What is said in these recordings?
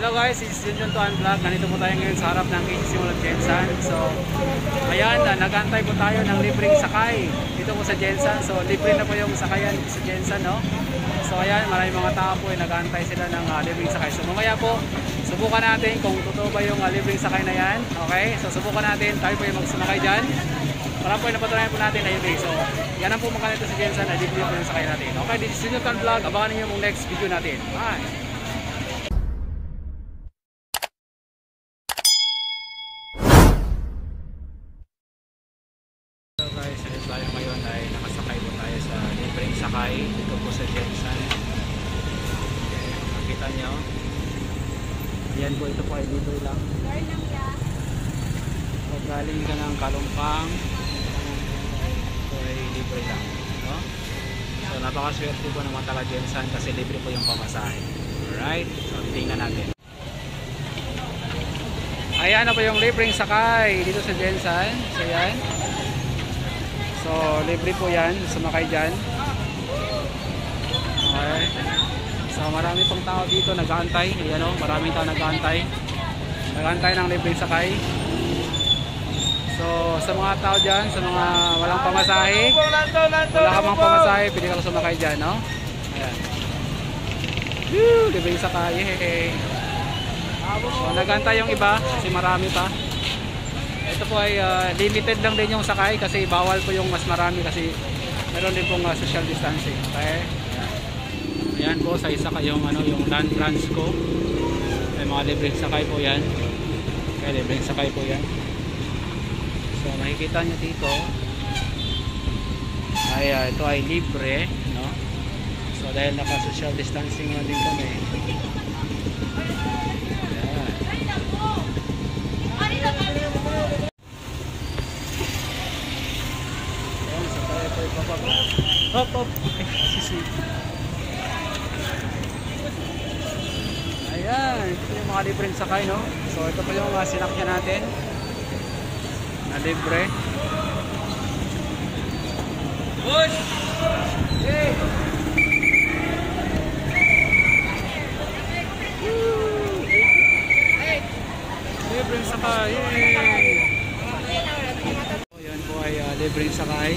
Hello guys, this is Junjun Tuan Vlog. Nandito po tayo ngayon sa harap ng KCC Mall of Jensan. So, ayan, nag-antay po tayo ng libreng sakay dito po sa Jensan. So, libre na po yung sakayan dito sa Jensan, no? So, ayan, maraming mga tao po nag-antay sila ng libreng sakay. So, mamaya po, subukan natin kung totoo ba yung libreng sakay na yan. Okay? So, subukan natin. Tayo po yung magsumakay dyan. Para po napatunayan po natin na yun. So, yan ang po mga nito sa Jensan. Libre po yung sakay natin. Okay, this is Junjun Tuan Vlog. Abangan niyo yung next video natin. Bye! Tayo ngayon ay nakasakay po tayo sa libreng sakay dito po sa Jensan. Okay, makita nyo ayan po, ito po ay libre lang. Pag galing ka ng Kalumpang, ito ay libre lang, no? So napakaswerte po ng mga taga Jensan kasi libre po yung pamasahe. Alright, so tingnan natin. Ayan na po yung libreng sakay dito sa Jensan. So yan, so libre po yan, sumakay dyan. Okay. So marami pong tao dito nag-aantay. Ayan o, maraming tao nag-aantay. Nag-aantay ng libreng sakay. So sa mga tao dyan, sa mga walang pamasahe, wala ka mang pamasahe, pwede ka sumakay dyan, no? Ayan. Woo! Libreng sakay. Yehey! So nag-aantay yung iba kasi marami pa. Ito po ay limited lang din yung sakay kasi bawal po yung mas marami kasi meron din pong social distancing. Okay? Ayan po sa isa kayong yung Land Transco. May mga libreng sakay po yan. Okay, libreng sakay po yan. So makikita nyo dito ay ito ay libre, no? So dahil naka social distancing na din kami. Hop, hop. Sisi. Ayan, ito yung mga libreng sakay, no? So ito pa yung sinakyan natin na libre. Push! Hey! Libreng sakay. Yay! So, yan po ay libreng sakay.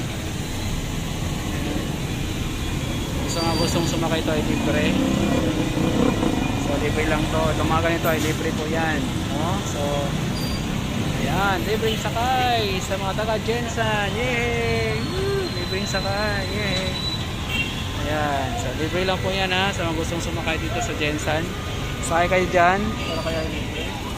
So mga gustong sumakay ito ay libre. So libre lang to. Itong mga ganito ay libre po yan, no? So ayan, libreng sakay sa mga taga Jensan. Yay! Libreng sakay. Yay! Ayan, so libre lang po yan, ha, sa mga gustong sumakay dito sa Jensan. Sakay kayo dyan para kayo ay libre.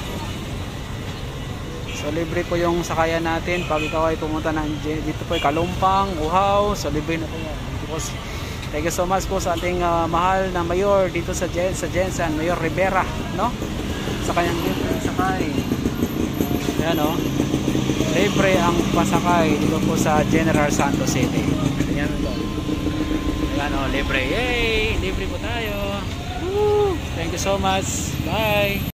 So libre po yung sakayan natin pag ikaw ay pumunta ng dito po ay Kalumpang, Uhaw. So libre na po yan. Thank you so much po sa ating mahal na mayor dito sa Jensan, Mayor Rivera, no? Sa kanyang libreng sakay. Ayan, no? Libre ang pasakay dito po sa General Santos City. Ayan, ito. Ayan, no? Libre. Yay! Libre po tayo. Woo! Thank you so much. Bye!